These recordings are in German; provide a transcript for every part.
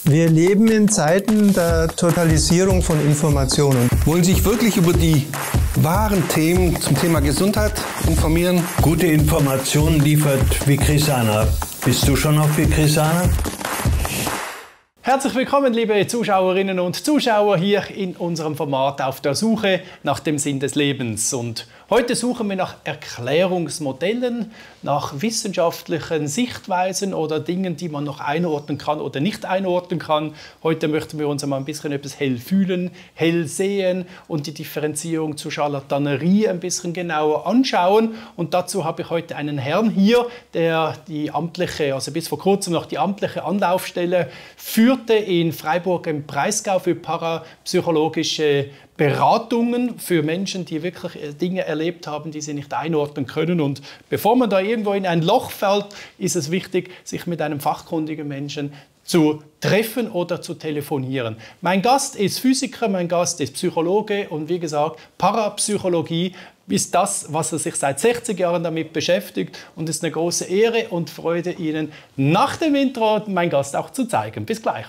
Wir leben in Zeiten der Totalisierung von Informationen. Wollen Sie sich wirklich über die wahren Themen zum Thema Gesundheit informieren? Gute Informationen liefert Vicrissana. Bist du schon auf Vicrissana? Herzlich willkommen, liebe Zuschauerinnen und Zuschauer, hier in unserem Format auf der Suche nach dem Sinn des Lebens. Und heute suchen wir nach Erklärungsmodellen, nach wissenschaftlichen Sichtweisen oder Dingen, die man noch einordnen kann oder nicht einordnen kann. Heute möchten wir uns einmal ein bisschen etwas hell fühlen, hell sehen und die Differenzierung zur Charlatanerie ein bisschen genauer anschauen. Und dazu habe ich heute einen Herrn hier, der die amtliche, also bis vor kurzem noch die amtliche Anlaufstelle führte in Freiburg im Breisgau für parapsychologische Beratungen für Menschen, die wirklich Dinge erlebt haben, die sie nicht einordnen können. Und bevor man da irgendwo in ein Loch fällt, ist es wichtig, sich mit einem fachkundigen Menschen zu treffen oder zu telefonieren. Mein Gast ist Physiker, mein Gast ist Psychologe und wie gesagt, Parapsychologie ist das, was er sich seit 60 Jahren damit beschäftigt, und es ist eine große Ehre und Freude, Ihnen nach dem Intro meinen Gast auch zu zeigen. Bis gleich.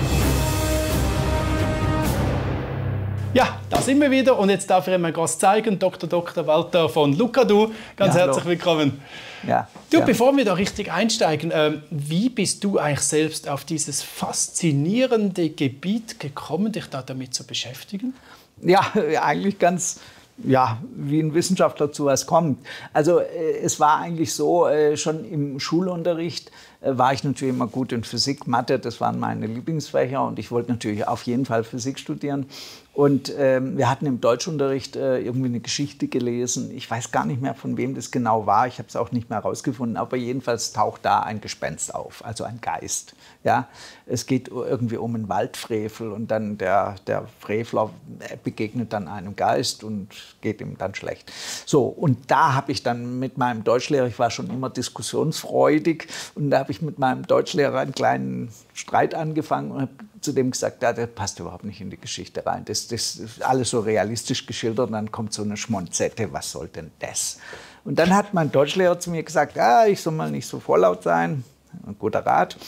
Ja, da sind wir wieder und jetzt darf ich Ihnen meinen Gast zeigen, Dr. Walter von Lukadu. Ganz herzlich willkommen. Ja, du, bevor wir da richtig einsteigen, wie bist du eigentlich selbst auf dieses faszinierende Gebiet gekommen, dich da damit zu beschäftigen? Ja, eigentlich ganz, ja, wie ein Wissenschaftler zu was kommt. Also es war eigentlich so, schon im Schulunterricht war ich natürlich immer gut in Physik, Mathe, das waren meine Lieblingsfächer und ich wollte natürlich auf jeden Fall Physik studieren. Und wir hatten im Deutschunterricht irgendwie eine Geschichte gelesen. Ich weiß gar nicht mehr, von wem das genau war. Ich habe es auch nicht mehr herausgefunden. Aber jedenfalls taucht da ein Gespenst auf, also ein Geist. Ja? Es geht irgendwie um einen Waldfrevel und dann der Frevler begegnet dann einem Geist und geht ihm dann schlecht. So, und da habe ich dann mit meinem Deutschlehrer, ich war schon immer diskussionsfreudig, und da habe ich mit meinem Deutschlehrer einen kleinen Streit angefangen und habe zu dem gesagt, ja, der passt überhaupt nicht in die Geschichte rein. Das ist alles so realistisch geschildert und dann kommt so eine Schmonzette, was soll denn das? Und dann hat mein Deutschlehrer zu mir gesagt, ja, ich soll mal nicht so vorlaut sein. Ein guter Rat.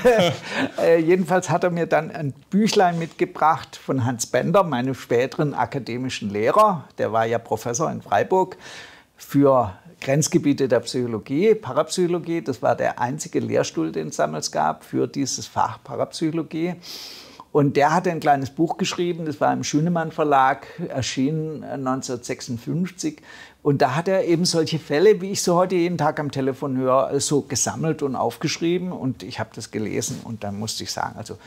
Jedenfalls hat er mir dann ein Büchlein mitgebracht von Hans Bender, meinem späteren akademischen Lehrer. Der war ja Professor in Freiburg für Grenzgebiete der Psychologie, Parapsychologie. Das war der einzige Lehrstuhl, den es damals gab für dieses Fach Parapsychologie. Und der hatte ein kleines Buch geschrieben, das war im Schünemann Verlag, erschienen 1956. Und da hat er eben solche Fälle, wie ich so heute jeden Tag am Telefon höre, so gesammelt und aufgeschrieben. Und ich habe das gelesen und dann musste ich sagen, also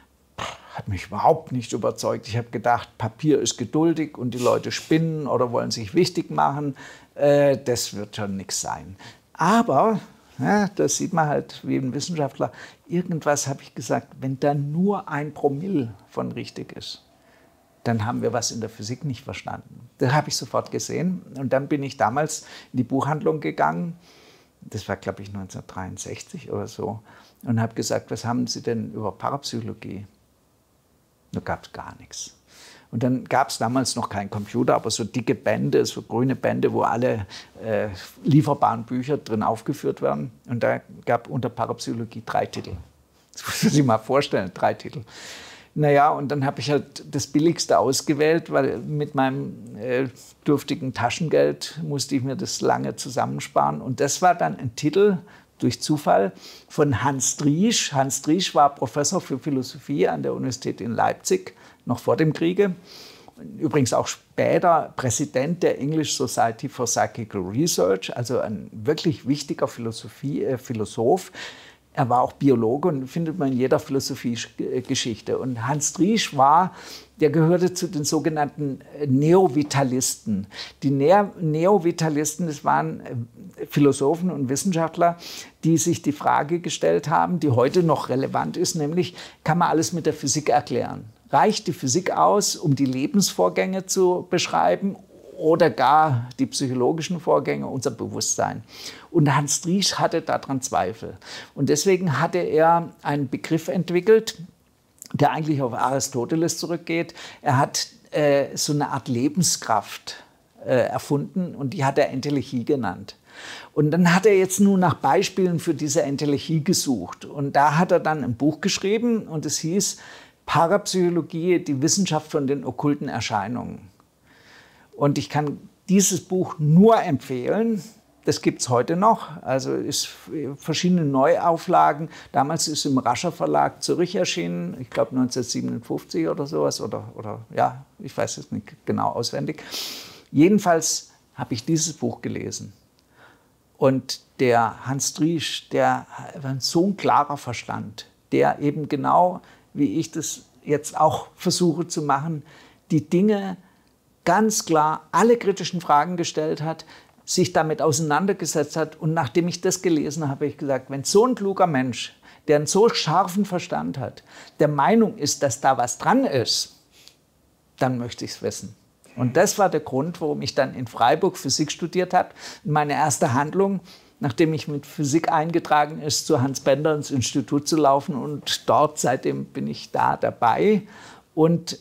hat mich überhaupt nicht überzeugt. Ich habe gedacht, Papier ist geduldig und die Leute spinnen oder wollen sich wichtig machen. Das wird schon nichts sein. Aber, ja, das sieht man halt wie ein Wissenschaftler, irgendwas habe ich gesagt, wenn da nur 1 Promille von richtig ist, dann haben wir was in der Physik nicht verstanden. Das habe ich sofort gesehen. Und dann bin ich damals in die Buchhandlung gegangen. Das war, glaube ich, 1963 oder so. Und habe gesagt, was haben Sie denn über Parapsychologie? Da gab es gar nichts. Und dann gab es damals noch keinen Computer, aber so dicke Bände, so grüne Bände, wo alle lieferbaren Bücher drin aufgeführt werden. Und da gab unter Parapsychologie 3 Titel. Das muss man sich mal vorstellen, 3 Titel. Naja, und dann habe ich halt das Billigste ausgewählt, weil mit meinem dürftigen Taschengeld musste ich mir das lange zusammensparen. Und das war dann ein Titel, durch Zufall, von Hans Driesch. Hans Driesch war Professor für Philosophie an der Universität in Leipzig, noch vor dem Kriege. Übrigens auch später Präsident der English Society for Psychical Research, also ein wirklich wichtiger Philosoph. Er war auch Biologe und findet man in jeder Philosophiegeschichte. Und Hans Driesch der gehörte zu den sogenannten Neovitalisten. Die Neovitalisten, das waren Philosophen und Wissenschaftler, die sich die Frage gestellt haben, die heute noch relevant ist, nämlich, kann man alles mit der Physik erklären? Reicht die Physik aus, um die Lebensvorgänge zu beschreiben oder gar die psychologischen Vorgänge, unser Bewusstsein? Und Hans Driesch hatte daran Zweifel. Und deswegen hatte er einen Begriff entwickelt, der eigentlich auf Aristoteles zurückgeht. Er hat so eine Art Lebenskraft erfunden und die hat er Entelechie genannt. Und dann hat er jetzt nur nach Beispielen für diese Entelechie gesucht. Und da hat er dann ein Buch geschrieben und es hieß Parapsychologie, die Wissenschaft von den okkulten Erscheinungen. Und ich kann dieses Buch nur empfehlen. Das gibt es heute noch, also ist verschiedene Neuauflagen. Damals ist im Rascher Verlag Zürich erschienen, ich glaube 1957 oder sowas, oder ja, ich weiß es nicht genau auswendig. Jedenfalls habe ich dieses Buch gelesen. Und der Hans Driesch, der war so ein klarer Verstand, der eben genau, wie ich das jetzt auch versuche zu machen, die Dinge ganz klar, alle kritischen Fragen gestellt hat, sich damit auseinandergesetzt hat. Und nachdem ich das gelesen habe, habe ich gesagt, wenn so ein kluger Mensch, der einen so scharfen Verstand hat, der Meinung ist, dass da was dran ist, dann möchte ich es wissen. Und das war der Grund, warum ich dann in Freiburg Physik studiert habe. Meine erste Handlung, nachdem ich mit Physik eingetragen ist, zu Hans Bender ins Institut zu laufen. Und dort, seitdem bin ich da dabei. Und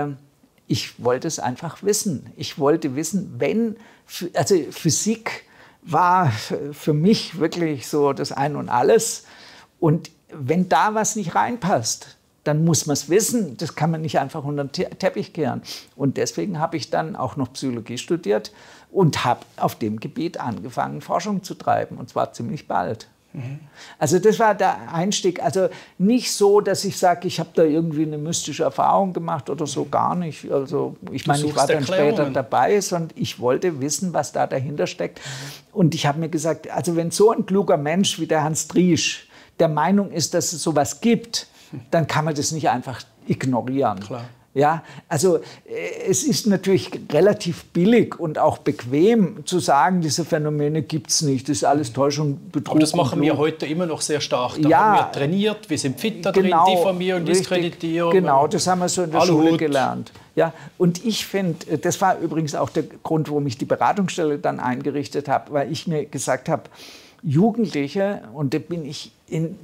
ich wollte es einfach wissen. Ich wollte wissen, also Physik war für mich wirklich so das Ein und Alles. Und wenn da was nicht reinpasst, dann muss man es wissen. Das kann man nicht einfach unter den Teppich kehren. Und deswegen habe ich dann auch noch Psychologie studiert und habe auf dem Gebiet angefangen, Forschung zu treiben. Und zwar ziemlich bald. Also das war der Einstieg. Also nicht so, dass ich sage, ich habe da irgendwie eine mystische Erfahrung gemacht oder so, gar nicht. Also ich meine, ich war dann später dabei, sondern ich wollte wissen, was da dahinter steckt. Und ich habe mir gesagt, also wenn so ein kluger Mensch wie der Hans Driesch der Meinung ist, dass es sowas gibt, dann kann man das nicht einfach ignorieren. Klar. Ja, also es ist natürlich relativ billig und auch bequem zu sagen, diese Phänomene gibt es nicht, das ist alles Täuschung, Betrug. Aber das machen wir heute immer noch sehr stark. Da ja, haben wir trainiert, wir sind fit da drin, Diffamierung, Diskreditierung. Genau, das haben wir so in der Schule gelernt. Ja, und ich finde, das war übrigens auch der Grund, warum ich die Beratungsstelle dann eingerichtet habe, weil ich mir gesagt habe, Jugendliche, und da bin ich in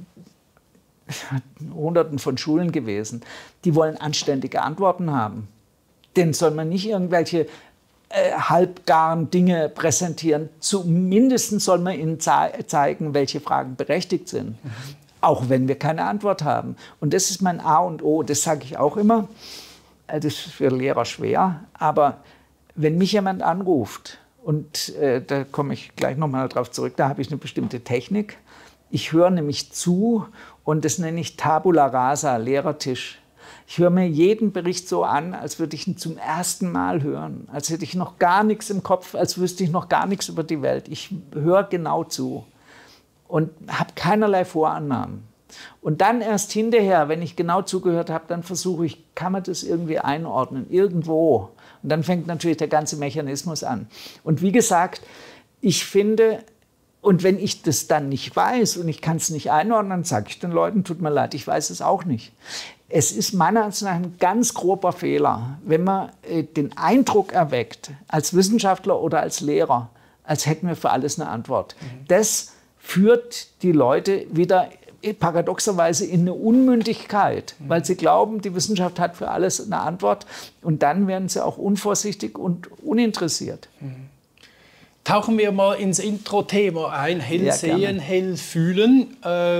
Hunderten von Schulen gewesen, die wollen anständige Antworten haben. Denen soll man nicht irgendwelche halbgaren Dinge präsentieren. Zumindest soll man ihnen zeigen, welche Fragen berechtigt sind. Auch wenn wir keine Antwort haben. Und das ist mein A und O, das sage ich auch immer. Das ist für Lehrer schwer, aber wenn mich jemand anruft, und da komme ich gleich nochmal drauf zurück, da habe ich eine bestimmte Technik. Ich höre nämlich zu und das nenne ich Tabula Rasa, Lehrertisch. Ich höre mir jeden Bericht so an, als würde ich ihn zum ersten Mal hören, als hätte ich noch gar nichts im Kopf, als wüsste ich noch gar nichts über die Welt. Ich höre genau zu und habe keinerlei Vorannahmen. Und dann erst hinterher, wenn ich genau zugehört habe, dann versuche ich, kann man das irgendwie einordnen, irgendwo. Und dann fängt natürlich der ganze Mechanismus an. Und wie gesagt, ich finde, und wenn ich das dann nicht weiß und ich kann es nicht einordnen, dann sage ich den Leuten, tut mir leid, ich weiß es auch nicht. Es ist meiner Ansicht nach ein ganz grober Fehler, wenn man den Eindruck erweckt, als Wissenschaftler oder als Lehrer, als hätten wir für alles eine Antwort. Das führt die Leute wieder paradoxerweise in eine Unmündigkeit, weil sie glauben, die Wissenschaft hat für alles eine Antwort und dann werden sie auch unvorsichtig und uninteressiert. Tauchen wir mal ins Intro-Thema ein, hell sehen, hell fühlen.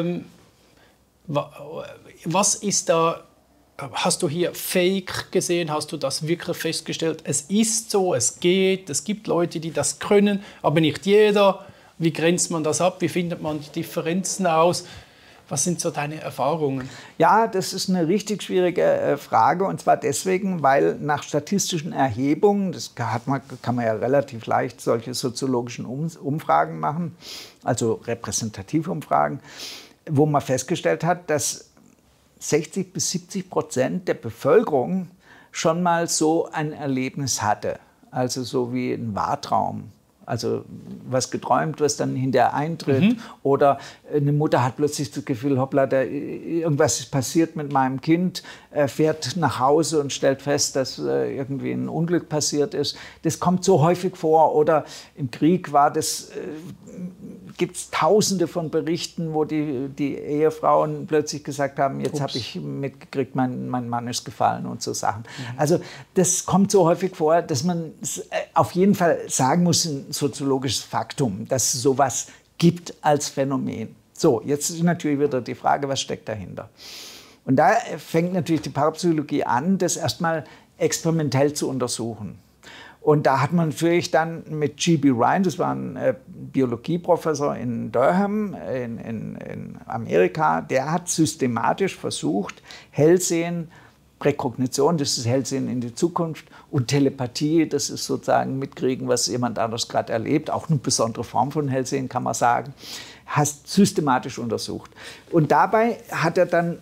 Was ist da, hast du hier Fake gesehen, hast du das wirklich festgestellt? Es ist so, es geht, es gibt Leute, die das können, aber nicht jeder. Wie grenzt man das ab, wie findet man die Differenzen aus? Was sind so deine Erfahrungen? Ja, das ist eine richtig schwierige Frage. Und zwar deswegen, weil nach statistischen Erhebungen, das kann man ja relativ leicht solche soziologischen Umfragen machen, also Repräsentativumfragen, wo man festgestellt hat, dass 60-70% der Bevölkerung schon mal so ein Erlebnis hatte. Also so wie ein Wahrtraum. Also was geträumt, was dann hinterher eintritt. Oder eine Mutter hat plötzlich das Gefühl, hoppla, irgendwas ist passiert mit meinem Kind, fährt nach Hause und stellt fest, dass irgendwie ein Unglück passiert ist. Das kommt so häufig vor. Oder im Krieg war das, gibt es Tausende von Berichten, wo die Ehefrauen plötzlich gesagt haben, jetzt habe ich mitgekriegt, mein Mann ist gefallen und so Sachen. Also das kommt so häufig vor, dass man auf jeden Fall sagen muss, ein soziologisches Faktum, dass es sowas gibt als Phänomen. So, jetzt ist natürlich wieder die Frage, was steckt dahinter? Und da fängt natürlich die Parapsychologie an, das erstmal experimentell zu untersuchen. Und da hat man natürlich dann mit G.B. Ryan, das war ein Biologieprofessor in Durham in Amerika, der hat systematisch versucht, Hellsehen, Präkognition, das ist Hellsehen in die Zukunft, und Telepathie, das ist sozusagen mitkriegen, was jemand anders gerade erlebt, auch eine besondere Form von Hellsehen, kann man sagen, systematisch untersucht. Und dabei hat er dann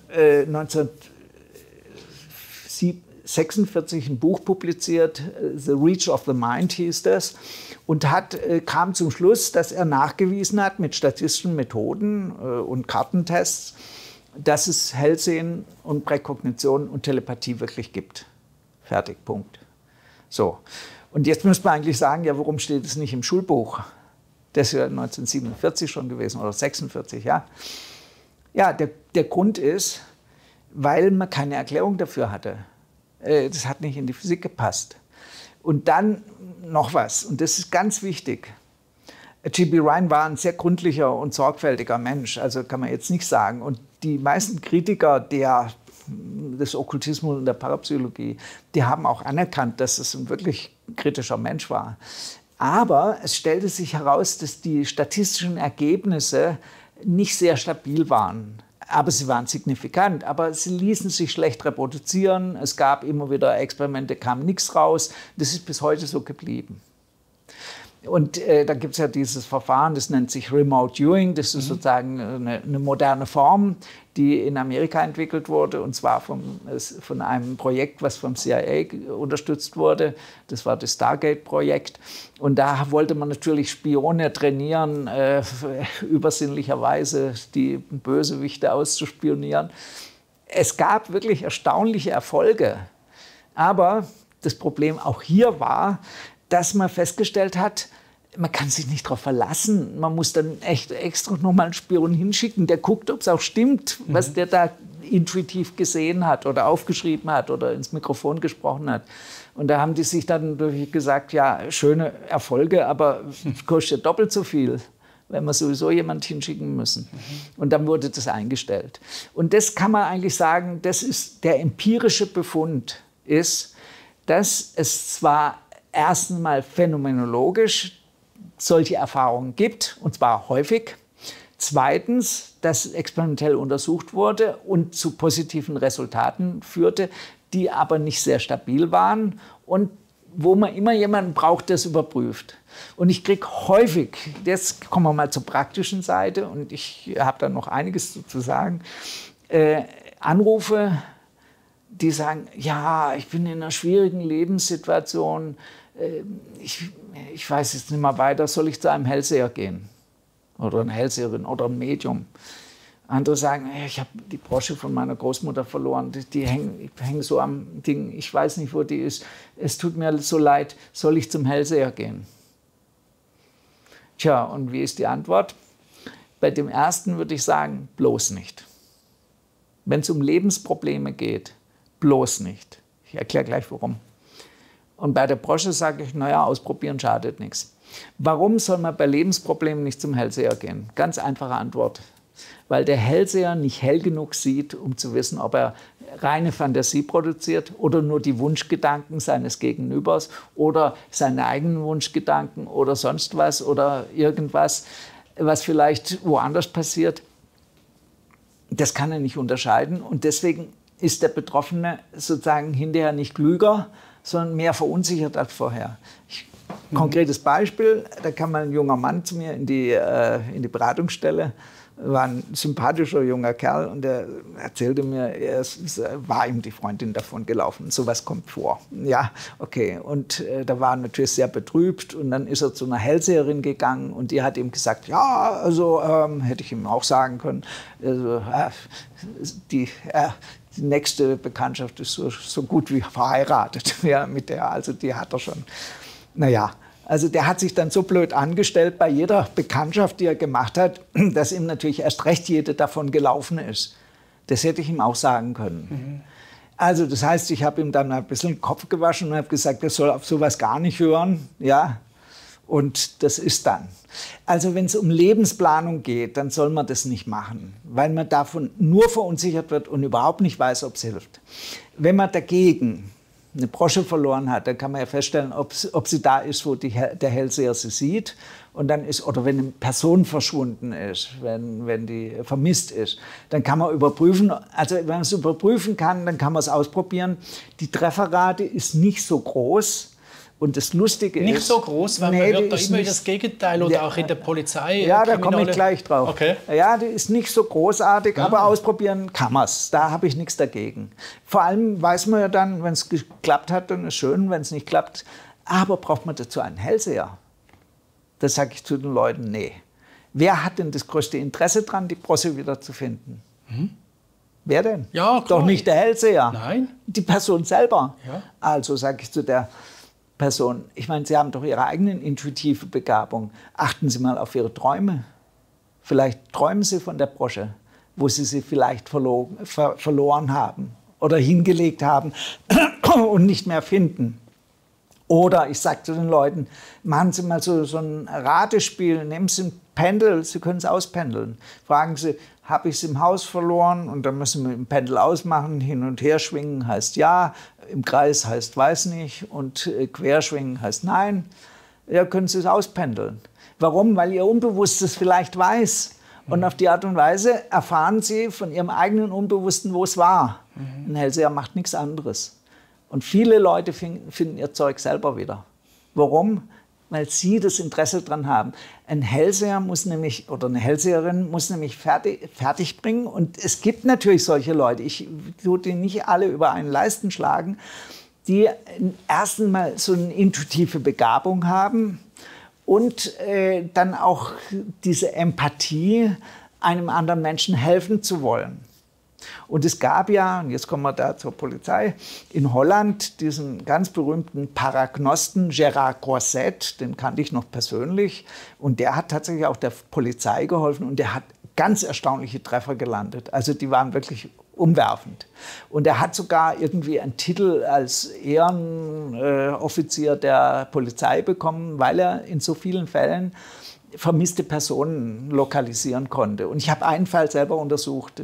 1946 ein Buch publiziert, The Reach of the Mind hieß das, und kam zum Schluss, dass er nachgewiesen hat mit statistischen Methoden und Kartentests, dass es Hellsehen und Präkognition und Telepathie wirklich gibt. Fertig, Punkt. So. Und jetzt müsste man eigentlich sagen, ja, warum steht es nicht im Schulbuch? Das ist ja 1947 schon gewesen oder 46, ja. Ja, der Grund ist, weil man keine Erklärung dafür hatte. Das hat nicht in die Physik gepasst. Und dann noch was, und das ist ganz wichtig. G.B. Ryan war ein sehr gründlicher und sorgfältiger Mensch, also kann man jetzt nicht sagen. Und die meisten Kritiker des Okkultismus und der Parapsychologie, die haben auch anerkannt, dass es ein wirklich kritischer Mensch war. Aber es stellte sich heraus, dass die statistischen Ergebnisse nicht sehr stabil waren. Aber sie waren signifikant, aber sie ließen sich schlecht reproduzieren. Es gab immer wieder Experimente, kam nichts raus. Das ist bis heute so geblieben. Und da gibt es ja dieses Verfahren, das nennt sich Remote Viewing. Das ist sozusagen eine moderne Form, die in Amerika entwickelt wurde, und zwar von einem Projekt, was vom CIA unterstützt wurde. Das war das Stargate-Projekt. Und da wollte man natürlich Spione trainieren, übersinnlicherweise die Bösewichte auszuspionieren. Es gab wirklich erstaunliche Erfolge. Aber das Problem auch hier war, dass man festgestellt hat, man kann sich nicht darauf verlassen. Man muss dann echt extra nochmal einen Spion hinschicken, der guckt, ob es auch stimmt, was der da intuitiv gesehen hat oder aufgeschrieben hat oder ins Mikrofon gesprochen hat. Und da haben die sich dann natürlich gesagt, ja, schöne Erfolge, aber kostet doppelt so viel, wenn wir sowieso jemanden hinschicken müssen. Und dann wurde das eingestellt. Und das kann man eigentlich sagen, das ist der empirische Befund, ist, dass es zwar erstens mal phänomenologisch solche Erfahrungen gibt, und zwar häufig. Zweitens, dass experimentell untersucht wurde und zu positiven Resultaten führte, die aber nicht sehr stabil waren und wo man immer jemanden braucht, der es überprüft. Und ich kriege häufig, jetzt kommen wir mal zur praktischen Seite, und ich habe da noch einiges zu sagen, Anrufe, die sagen, ja, ich bin in einer schwierigen Lebenssituation, ich weiß jetzt nicht mehr weiter, soll ich zu einem Hellseher gehen? Oder eine Hellseherin oder ein Medium. Andere sagen, ich habe die Brosche von meiner Großmutter verloren, die hängt so am Ding, ich weiß nicht, wo die ist, es tut mir so leid, soll ich zum Hellseher gehen? Tja, und wie ist die Antwort? Bei dem ersten würde ich sagen, bloß nicht. Wenn es um Lebensprobleme geht, bloß nicht. Ich erkläre gleich, warum. Und bei der Brosche sage ich, naja, ausprobieren schadet nichts. Warum soll man bei Lebensproblemen nicht zum Hellseher gehen? Ganz einfache Antwort. Weil der Hellseher nicht hell genug sieht, um zu wissen, ob er reine Fantasie produziert oder nur die Wunschgedanken seines Gegenübers oder seine eigenen Wunschgedanken oder sonst was oder irgendwas, was vielleicht woanders passiert. Das kann er nicht unterscheiden, und deswegen ist der Betroffene sozusagen hinterher nicht klüger, sondern mehr verunsichert als vorher. Konkretes Beispiel, da kam mal ein junger Mann zu mir in die Beratungsstelle, war ein sympathischer junger Kerl, und der erzählte mir, es war ihm die Freundin davon gelaufen. Sowas kommt vor. Ja, okay. Und da war er natürlich sehr betrübt, und dann ist er zu einer Hellseherin gegangen, und die hat ihm gesagt, ja, also hätte ich ihm auch sagen können, also, die nächste Bekanntschaft ist so gut wie verheiratet. Ja, mit der, also die hat er schon. Naja, also der hat sich dann so blöd angestellt bei jeder Bekanntschaft, die er gemacht hat, dass ihm natürlich erst recht jede davon gelaufen ist. Das hätte ich ihm auch sagen können. Also das heißt, ich habe ihm dann ein bisschen den Kopf gewaschen und habe gesagt, er soll auf sowas gar nicht hören. Ja? Und das ist dann. Also wenn es um Lebensplanung geht, dann soll man das nicht machen, weil man davon nur verunsichert wird und überhaupt nicht weiß, ob es hilft. Wenn man dagegen eine Brosche verloren hat, dann kann man ja feststellen, ob sie da ist, wo der Hellseher sie sieht. Und dann ist, oder wenn eine Person verschwunden ist, wenn die vermisst ist, dann kann man überprüfen. Also wenn man es überprüfen kann, dann kann man es ausprobieren. Die Trefferrate ist nicht so groß. Und das Lustige ist... Nicht so groß, weil man hört da immer das Gegenteil oder auch in der Polizei. Ja, da komme ich gleich drauf. Okay. Ja, die ist nicht so großartig, aber ausprobieren kann man es. Da habe ich nichts dagegen. Vor allem weiß man ja dann, wenn es geklappt hat, dann ist schön, wenn es nicht klappt. Aber braucht man dazu einen Hellseher? Das sage ich zu den Leuten, nee. Wer hat denn das größte Interesse daran, die Bronze wieder zu finden? Wer denn? Ja, klar. Doch nicht der Hellseher. Nein. Die Person selber. Ja. Also sage ich zu der Person, ich meine, Sie haben doch Ihre eigenen intuitive Begabung. Achten Sie mal auf Ihre Träume. Vielleicht träumen Sie von der Brosche, wo Sie sie vielleicht verloren haben oder hingelegt haben und nicht mehr finden. Oder ich sage zu den Leuten, machen Sie mal so ein Ratespiel, nehmen Sie ein Pendel, Sie können es auspendeln. Fragen Sie, habe ich es im Haus verloren? Und dann müssen wir im Pendel ausmachen, hin und her schwingen heißt ja, im Kreis heißt weiß nicht und querschwingen heißt nein. Ja, können Sie es auspendeln. Warum? Weil Ihr Unbewusstes vielleicht weiß. Und auf die Art und Weise erfahren Sie von Ihrem eigenen Unbewussten, wo es war. Ein Hellseher macht nichts anderes. Und viele Leute finden ihr Zeug selber wieder. Warum? Weil sie das Interesse daran haben. Ein Hellseher muss nämlich, oder eine Hellseherin muss nämlich fertig bringen. Und es gibt natürlich solche Leute, ich tue die nicht alle über einen Leisten schlagen, die erst einmal so eine intuitive Begabung haben und dann auch diese Empathie, einem anderen Menschen helfen zu wollen. Und es gab ja, und jetzt kommen wir da zur Polizei, in Holland diesen ganz berühmten Paragnosten Gérard Croiset, den kannte ich noch persönlich. Und der hat tatsächlich auch der Polizei geholfen und der hat ganz erstaunliche Treffer gelandet. Also die waren wirklich umwerfend. Und er hat sogar irgendwie einen Titel als Ehrenoffizier der Polizei bekommen, weil er in so vielen Fällen vermisste Personen lokalisieren konnte. Und ich habe einen Fall selber untersucht,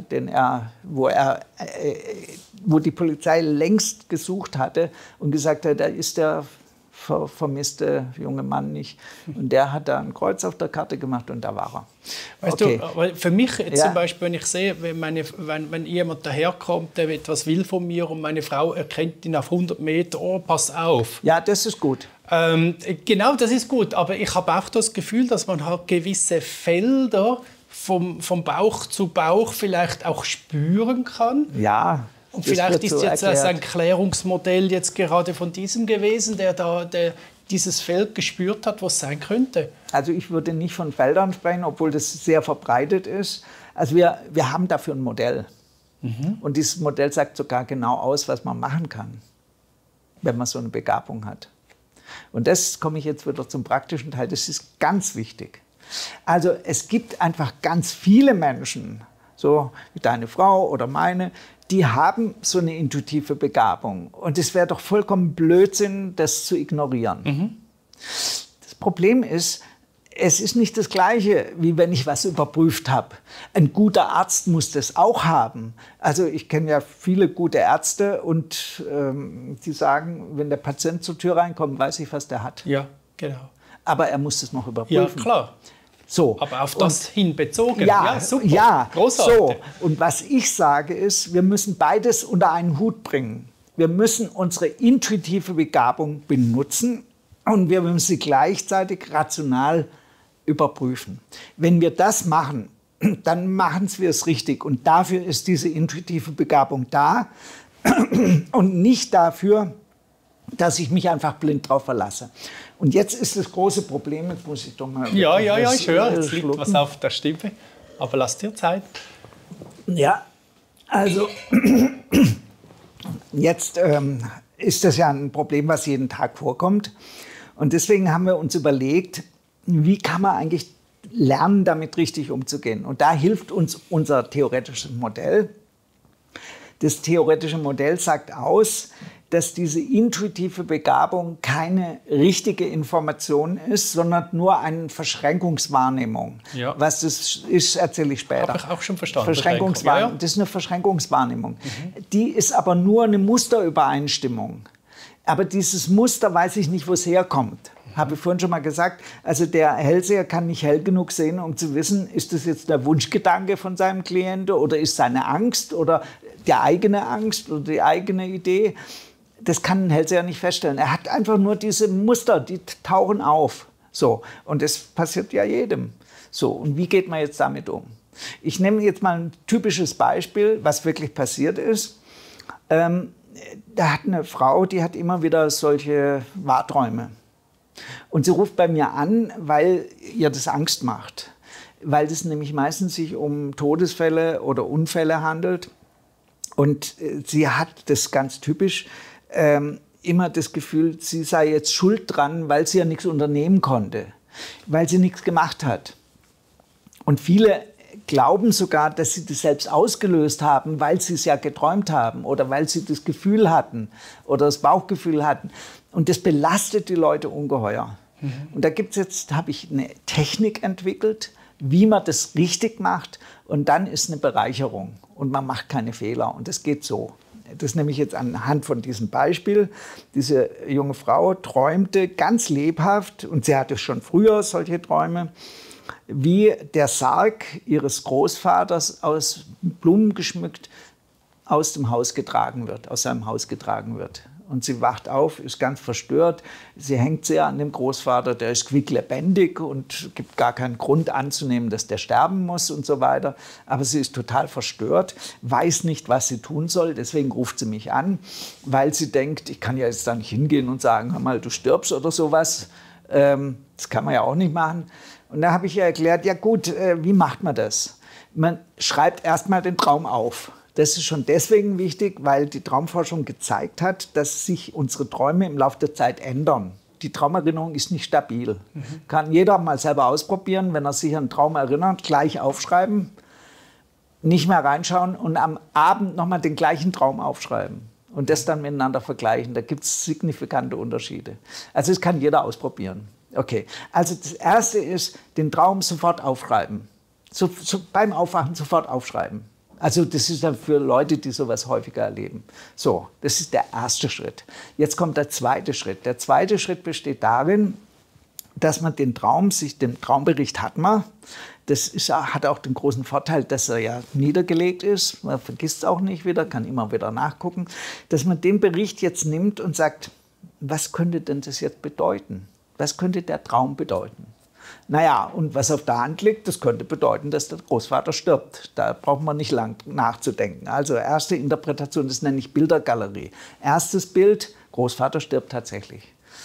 wo die Polizei längst gesucht hatte und gesagt hat, da ist der vermisste junge Mann nicht. Und der hat da ein Kreuz auf der Karte gemacht und da war er. Weißt du, aber für mich jetzt zum Beispiel, wenn ich sehe, wenn jemand daherkommt, der etwas will von mir und meine Frau erkennt ihn auf 100 Meter, oh, pass auf. Ja, das ist gut. Genau, das ist gut. Aber ich habe auch das Gefühl, dass man halt gewisse Felder vom Bauch zu Bauch vielleicht auch spüren kann. Ja. Und vielleicht ist so jetzt ein Klärungsmodell jetzt gerade von diesem gewesen, der dieses Feld gespürt hat, was sein könnte. Also ich würde nicht von Feldern sprechen, obwohl das sehr verbreitet ist. Also wir haben dafür ein Modell. Und dieses Modell sagt sogar genau aus, was man machen kann, wenn man so eine Begabung hat. Und das komme ich jetzt wieder zum praktischen Teil. Das ist ganz wichtig. Also es gibt einfach ganz viele Menschen, so wie deine Frau oder meine, die haben so eine intuitive Begabung. Und es wäre doch vollkommen Blödsinn, das zu ignorieren. Das Problem ist, es ist nicht das Gleiche, wie wenn ich was überprüft habe. Ein guter Arzt muss das auch haben. Also ich kenne ja viele gute Ärzte und die sagen, wenn der Patient zur Tür reinkommt, weiß ich, was der hat. Ja, genau. Aber er muss das noch überprüfen. Ja, klar. So. Aber auf das hin bezogen. Ja, super. Ja, großartig. So. Und was ich sage ist, wir müssen beides unter einen Hut bringen. Wir müssen unsere intuitive Begabung benutzen und wir müssen sie gleichzeitig rational überprüfen. Wenn wir das machen, dann machen wir es richtig. Und dafür ist diese intuitive Begabung da und nicht dafür, dass ich mich einfach blind drauf verlasse. Und jetzt ist das große Problem, jetzt muss ich doch mal... Ja, ich höre, jetzt liegt was auf der Stimme. Aber lass dir Zeit. Ja, also jetzt ist das ja ein Problem, was jeden Tag vorkommt. Und deswegen haben wir uns überlegt, wie kann man eigentlich lernen, damit richtig umzugehen. Und da hilft uns unser theoretisches Modell. Das theoretische Modell sagt aus, dass diese intuitive Begabung keine richtige Information ist, sondern nur eine Verschränkungswahrnehmung. Ja. Was das ist, erzähle ich später. Habe ich auch schon verstanden. Verschränkungswahrnehmung. Ja. Das ist eine Verschränkungswahrnehmung. Die ist aber nur eine Musterübereinstimmung. Aber dieses Muster weiß ich nicht, wo es herkommt. Habe ich vorhin schon mal gesagt. Also der Hellseher kann nicht hell genug sehen, um zu wissen, ist das jetzt der Wunschgedanke von seinem Klienten oder ist seine Angst oder die eigene Angst oder die eigene Idee. Das kann ein Hellseher nicht feststellen. Er hat einfach nur diese Muster, die tauchen auf. So. Und das passiert ja jedem. So. Und wie geht man jetzt damit um? Ich nehme jetzt mal ein typisches Beispiel, was wirklich passiert ist. Da hat eine Frau, die hat immer wieder solche Wahrträume. Und sie ruft bei mir an, weil ihr das Angst macht. Weil es nämlich meistens sich um Todesfälle oder Unfälle handelt. Und sie hat das ganz typisch immer das Gefühl, sie sei jetzt schuld dran, weil sie ja nichts unternehmen konnte, weil sie nichts gemacht hat. Und viele glauben sogar, dass sie das selbst ausgelöst haben, weil sie es ja geträumt haben oder weil sie das Gefühl hatten oder das Bauchgefühl hatten. Und das belastet die Leute ungeheuer. Und da habe ich eine Technik entwickelt, wie man das richtig macht. Und dann ist eine Bereicherung und man macht keine Fehler. Und das geht so. Das nehme ich jetzt anhand von diesem Beispiel. Diese junge Frau träumte ganz lebhaft, und sie hatte schon früher solche Träume, wie der Sarg ihres Großvaters aus Blumen geschmückt aus dem Haus getragen wird, aus seinem Haus getragen wird. Und sie wacht auf, ist ganz verstört. Sie hängt sehr an dem Großvater, der ist quicklebendig und gibt gar keinen Grund anzunehmen, dass der sterben muss und so weiter. Aber sie ist total verstört, weiß nicht, was sie tun soll. Deswegen ruft sie mich an, weil sie denkt, ich kann ja jetzt da nicht hingehen und sagen, hör mal, du stirbst oder sowas. Das kann man ja auch nicht machen. Und da habe ich ihr erklärt, ja gut, wie macht man das? Man schreibt erstmal den Traum auf. Das ist schon deswegen wichtig, weil die Traumforschung gezeigt hat, dass sich unsere Träume im Laufe der Zeit ändern. Die Traumerinnerung ist nicht stabil. Kann jeder mal selber ausprobieren, wenn er sich an einen Traum erinnert, gleich aufschreiben, nicht mehr reinschauen und am Abend nochmal den gleichen Traum aufschreiben und das dann miteinander vergleichen. Da gibt es signifikante Unterschiede. Also das kann jeder ausprobieren. Okay, also das Erste ist, den Traum sofort aufschreiben. Beim Aufwachen sofort aufschreiben. Also das ist dann für Leute, die sowas häufiger erleben. So, das ist der erste Schritt. Jetzt kommt der zweite Schritt. Der zweite Schritt besteht darin, dass man den Traumbericht hat man. Das hat auch den großen Vorteil, dass er ja niedergelegt ist. Man vergisst es auch nicht wieder, kann immer wieder nachgucken. Dass man den Bericht jetzt nimmt und sagt, was könnte denn das jetzt bedeuten? Was könnte der Traum bedeuten? Naja, und was auf der Hand liegt, das könnte bedeuten, dass der Großvater stirbt. Da braucht man nicht lang nachzudenken. Also erste Interpretation, das nenne ich Bildergalerie. Erstes Bild, Großvater stirbt tatsächlich.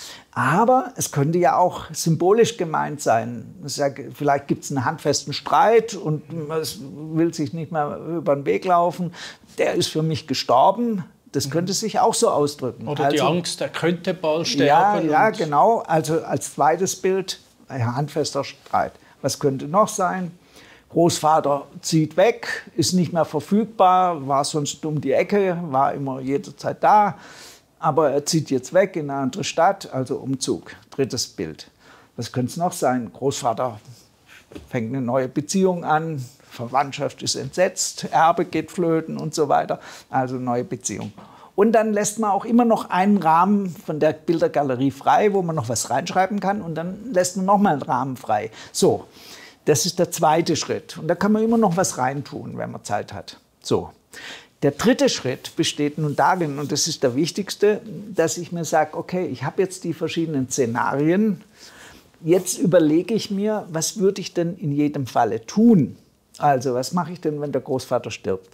Aber es könnte ja auch symbolisch gemeint sein. Vielleicht gibt es einen handfesten Streit und man will sich nicht mehr über den Weg laufen. Der ist für mich gestorben. Das könnte sich auch so ausdrücken. Oder die Angst, er könnte bald sterben. Ja, genau. Also als zweites Bild, ein handfester Streit. Was könnte noch sein? Großvater zieht weg, ist nicht mehr verfügbar, war sonst um die Ecke, war immer jederzeit da. Aber er zieht jetzt weg in eine andere Stadt, also Umzug. Drittes Bild. Was könnte es noch sein? Großvater fängt eine neue Beziehung an, Verwandtschaft ist entsetzt, Erbe geht flöten und so weiter. Also neue Beziehung. Und dann lässt man auch immer noch einen Rahmen von der Bildergalerie frei, wo man noch was reinschreiben kann. Und dann lässt man nochmal einen Rahmen frei. So, das ist der zweite Schritt. Und da kann man immer noch was reintun, wenn man Zeit hat. So. Der dritte Schritt besteht nun darin, und das ist der wichtigste, dass ich mir sage, okay, ich habe jetzt die verschiedenen Szenarien. Jetzt überlege ich mir, was würde ich denn in jedem Falle tun? Also, was mache ich denn, wenn der Großvater stirbt?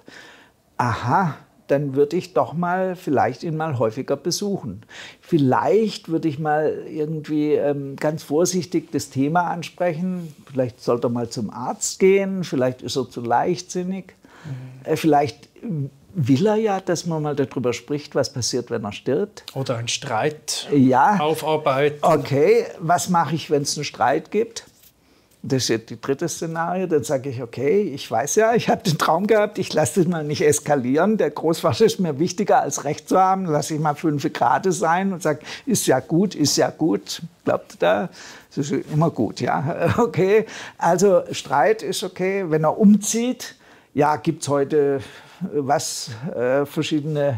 Aha, dann würde ich doch vielleicht ihn mal häufiger besuchen. Vielleicht würde ich mal irgendwie ganz vorsichtig das Thema ansprechen. Vielleicht sollte er mal zum Arzt gehen, vielleicht ist er zu leichtsinnig. Vielleicht will er ja, dass man mal darüber spricht, was passiert, wenn er stirbt. Oder einen Streit aufarbeiten. Okay, was mache ich, wenn es einen Streit gibt? Das ist jetzt die dritte Szenario. Dann sage ich, okay, ich weiß ja, ich habe den Traum gehabt, ich lasse das mal nicht eskalieren. Der Großvater ist mir wichtiger als Recht zu haben. Lasse ich mal 5 Grad sein und sage, ist ja gut, glaubt ihr da? Das ist immer gut, ja, okay. Also Streit ist okay. Wenn er umzieht, ja, gibt es heute verschiedene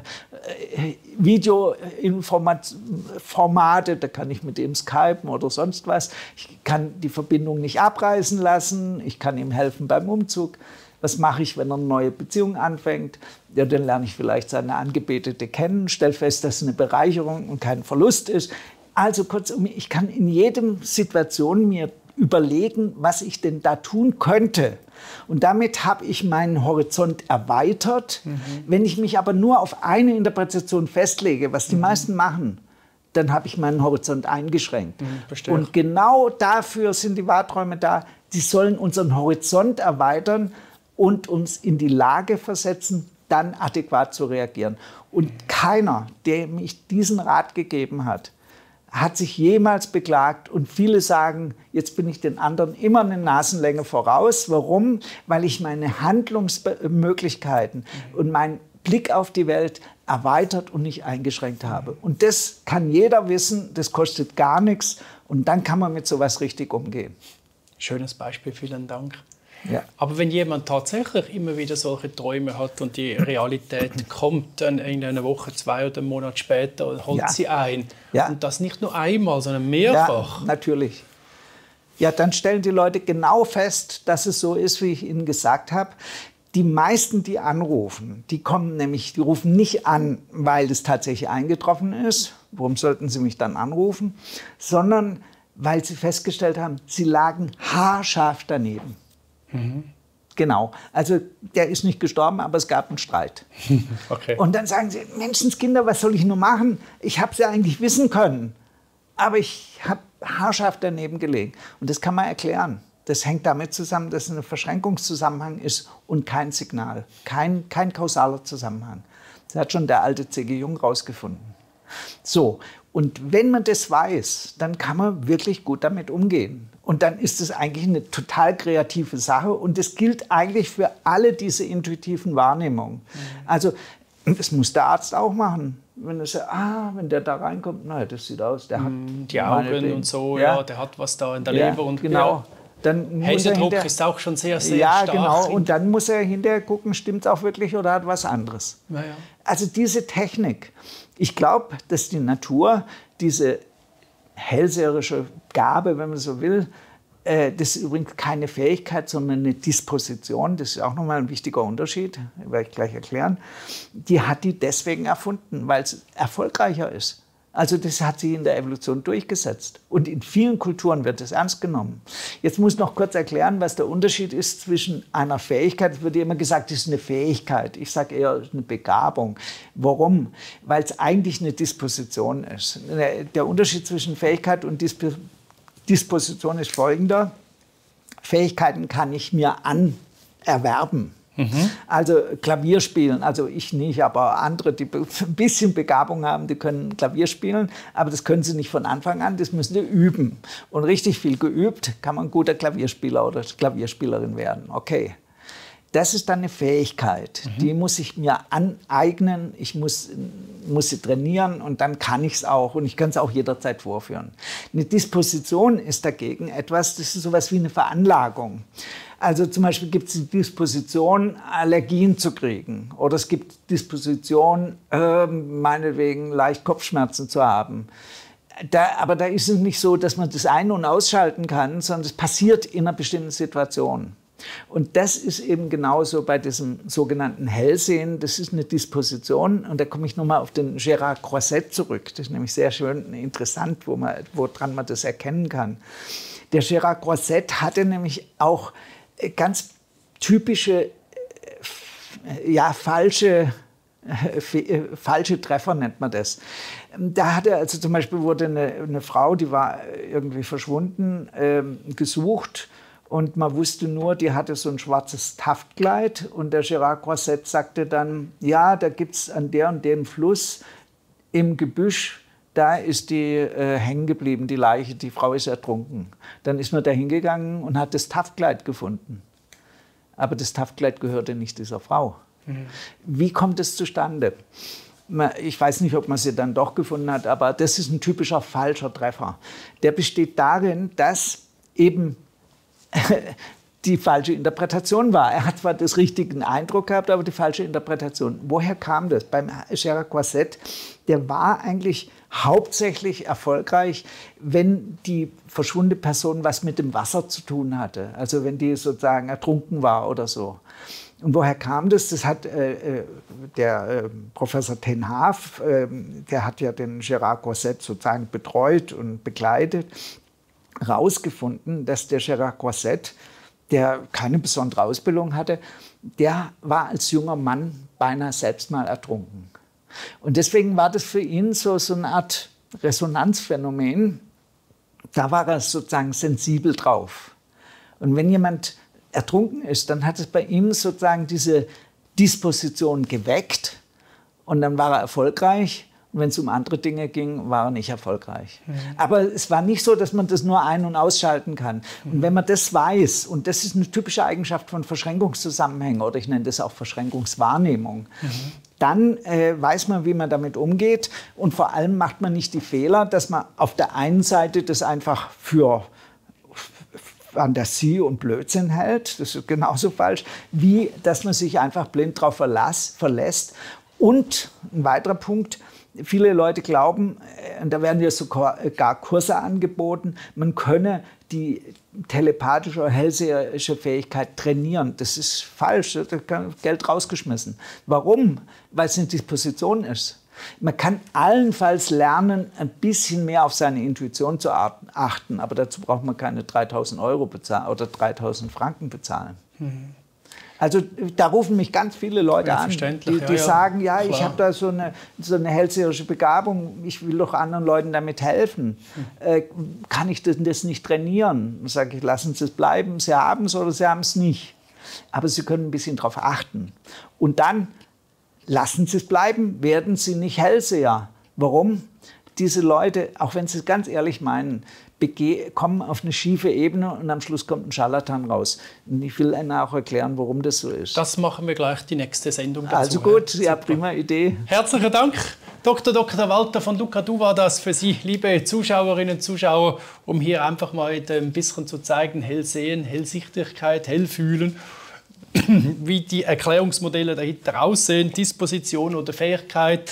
Videoformate, da kann ich mit ihm skypen oder sonst was. Ich kann die Verbindung nicht abreißen lassen, ich kann ihm helfen beim Umzug. Was mache ich, wenn er eine neue Beziehung anfängt? Ja, dann lerne ich vielleicht seine Angebetete kennen, stelle fest, dass es eine Bereicherung und kein Verlust ist. Also kurzum, ich kann in jedem Situation mir überlegen, was ich denn da tun könnte. Und damit habe ich meinen Horizont erweitert. Wenn ich mich aber nur auf eine Interpretation festlege, was die meisten machen, dann habe ich meinen Horizont eingeschränkt. Und genau dafür sind die Wahrträume da. Die sollen unseren Horizont erweitern und uns in die Lage versetzen, dann adäquat zu reagieren. Und keiner, der mich diesen Rat gegeben hat, hat sich jemals beklagt, und viele sagen, jetzt bin ich den anderen immer eine Nasenlänge voraus. Warum? Weil ich meine Handlungsmöglichkeiten und meinen Blick auf die Welt erweitert und nicht eingeschränkt habe. Und das kann jeder wissen, das kostet gar nichts, und dann kann man mit sowas richtig umgehen. Schönes Beispiel, vielen Dank. Ja. Aber wenn jemand tatsächlich immer wieder solche Träume hat und die Realität kommt dann in einer Woche, 2 oder einen Monat später und holt sie ein, und das nicht nur einmal, sondern mehrfach. Ja, natürlich. Ja, dann stellen die Leute genau fest, dass es so ist, wie ich Ihnen gesagt habe. Die meisten, die anrufen, die rufen nicht an, weil es tatsächlich eingetroffen ist. Warum sollten sie mich dann anrufen? Sondern weil sie festgestellt haben, sie lagen haarscharf daneben. Genau. Also der ist nicht gestorben, aber es gab einen Streit. Okay. Und dann sagen sie, Menschenskinder, was soll ich nur machen? Ich habe es ja eigentlich wissen können, aber ich habe haarscharf daneben gelegen. Und das kann man erklären. Das hängt damit zusammen, dass es ein Verschränkungszusammenhang ist und kein Signal, kein kausaler Zusammenhang. Das hat schon der alte C.G. Jung rausgefunden. So, und wenn man das weiß, dann kann man wirklich gut damit umgehen. Und dann ist es eigentlich eine total kreative Sache. Und das gilt eigentlich für alle diese intuitiven Wahrnehmungen. Also, das muss der Arzt auch machen. Wenn er sagt, wenn der da reinkommt, naja, das sieht aus, der hat die Augen und so, ja, der hat was da in der Leber. Und genau. Dann Händedruck ist auch schon sehr, sehr stark. Ja, genau. Und dann muss er hinterher gucken, stimmt es auch wirklich oder hat was anderes. Ja. Also diese Technik. Ich glaube, dass die Natur diese hellseherische Gabe, wenn man so will, das ist übrigens keine Fähigkeit, sondern eine Disposition. Das ist auch nochmal ein wichtiger Unterschied, werde ich gleich erklären. Die hat die deswegen erfunden, weil es erfolgreicher ist. Also das hat sich in der Evolution durchgesetzt. Und in vielen Kulturen wird es ernst genommen. Jetzt muss ich noch kurz erklären, was der Unterschied ist zwischen einer Fähigkeit. Es wird immer gesagt, es ist eine Fähigkeit. Ich sage eher, es ist eine Begabung. Warum? Weil es eigentlich eine Disposition ist. Der Unterschied zwischen Fähigkeit und Disposition ist folgender. Fähigkeiten kann ich mir anerwerben. Also Klavier spielen, also ich nicht, aber andere, die ein bisschen Begabung haben, die können Klavier spielen, aber das können sie nicht von Anfang an, das müssen sie üben. Und richtig viel geübt, kann man ein guter Klavierspieler oder Klavierspielerin werden. Okay, das ist dann eine Fähigkeit, die muss ich mir aneignen, ich muss sie trainieren und dann kann ich es auch und ich kann es auch jederzeit vorführen. Eine Disposition ist dagegen etwas, das ist sowas wie eine Veranlagung. Also zum Beispiel gibt es die Disposition, Allergien zu kriegen. Oder es gibt Disposition, meinetwegen leicht Kopfschmerzen zu haben. Aber da ist es nicht so, dass man das ein- und ausschalten kann, sondern es passiert in einer bestimmten Situation. Und das ist eben genauso bei diesem sogenannten Hellsehen. Das ist eine Disposition. Und da komme ich nochmal auf den Gérard Croiset zurück. Das ist nämlich sehr schön interessant, woran man das erkennen kann. Der Gérard Croiset hatte nämlich auch ganz typische, falsche Treffer nennt man das. Da hatte also zum Beispiel wurde eine Frau, die war irgendwie verschwunden, gesucht und man wusste nur, die hatte so ein schwarzes Taftkleid und der Gérard Croiset sagte dann, ja, da gibt es an der und dem Fluss im Gebüsch, da ist die hängen geblieben, die Leiche, die Frau ist ertrunken. Dann ist man da hingegangen und hat das Taftkleid gefunden. Aber das Taftkleid gehörte nicht dieser Frau. Wie kommt es zustande? Ich weiß nicht, ob man sie dann doch gefunden hat, aber das ist ein typischer falscher Treffer. Der besteht darin, dass eben die falsche Interpretation war. Er hat zwar den richtigen Eindruck gehabt, aber die falsche Interpretation. Woher kam das? Beim Gérard Croiset, der war eigentlich hauptsächlich erfolgreich, wenn die verschwundene Person was mit dem Wasser zu tun hatte. Also wenn die sozusagen ertrunken war oder so. Und woher kam das? Das hat der Professor Ten Haaf, der hat ja den Gérard Croiset sozusagen betreut und begleitet, herausgefunden, dass der Gérard Croiset, der keine besondere Ausbildung hatte, der war als junger Mann beinahe selbst mal ertrunken. Und deswegen war das für ihn so eine Art Resonanzphänomen. Da war er sozusagen sensibel drauf. Und wenn jemand ertrunken ist, dann hat es bei ihm sozusagen diese Disposition geweckt und dann war er erfolgreich. Und wenn es um andere Dinge ging, war er nicht erfolgreich. Aber es war nicht so, dass man das nur ein- und ausschalten kann. Und wenn man das weiß, und das ist eine typische Eigenschaft von Verschränkungszusammenhängen, oder ich nenne das auch Verschränkungswahrnehmung, dann weiß man, wie man damit umgeht. Und vor allem macht man nicht die Fehler, dass man auf der einen Seite das einfach für Fantasie und Blödsinn hält, das ist genauso falsch, wie dass man sich einfach blind darauf verlässt. Und ein weiterer Punkt, viele Leute glauben, und da werden ja sogar Kurse angeboten, man könne die telepathische oder hellseherische Fähigkeit trainieren. Das ist falsch, da kann Geld rausgeschmissen. Warum? Weil es eine Disposition ist. Man kann allenfalls lernen, ein bisschen mehr auf seine Intuition zu achten, aber dazu braucht man keine 3.000 € bezahlen oder 3.000 Franken bezahlen. Also da rufen mich ganz viele Leute an, die sagen, ja, ich habe da so eine hellseherische Begabung, ich will doch anderen Leuten damit helfen. Kann ich das nicht trainieren? Dann sage ich, lassen Sie es bleiben, Sie haben es oder Sie haben es nicht. Aber Sie können ein bisschen darauf achten. Und dann lassen Sie es bleiben, werden Sie nicht Hellseher. Warum? Diese Leute, auch wenn sie es ganz ehrlich meinen, kommen auf eine schiefe Ebene und am Schluss kommt ein Scharlatan raus. Und ich will Ihnen auch erklären, warum das so ist. Das machen wir gleich die nächste Sendung dazu. Also gut, ja, prima Idee. Herzlichen Dank, Dr. Walter von Lucca. Du war das für Sie, liebe Zuschauerinnen und Zuschauer, um hier einfach mal ein bisschen zu zeigen, Hellsehen, Hellsichtigkeit, Hellfühlen, wie die Erklärungsmodelle dahinter aussehen, Disposition oder Fähigkeit,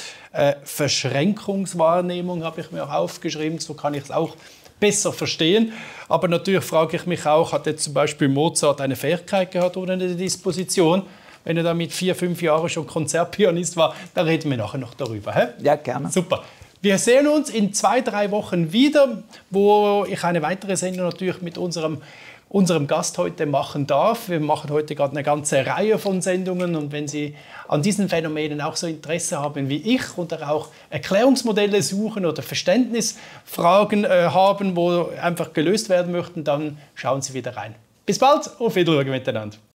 Verschränkungswahrnehmung habe ich mir auch aufgeschrieben, so kann ich es auch besser verstehen. Aber natürlich frage ich mich auch, hat jetzt zum Beispiel Mozart eine Fähigkeit gehabt oder eine Disposition? Wenn er da mit 4, 5 Jahren schon Konzertpianist war, da reden wir nachher noch darüber. He? Ja, gerne. Super. Wir sehen uns in 2, 3 Wochen wieder, wo ich eine weitere Sendung natürlich mit unserem Gast heute machen darf. Wir machen heute gerade eine ganze Reihe von Sendungen und wenn Sie an diesen Phänomenen auch so Interesse haben wie ich oder auch Erklärungsmodelle suchen oder Verständnisfragen haben, wo einfach gelöst werden möchten, dann schauen Sie wieder rein. Bis bald, auf Wiedersehen miteinander.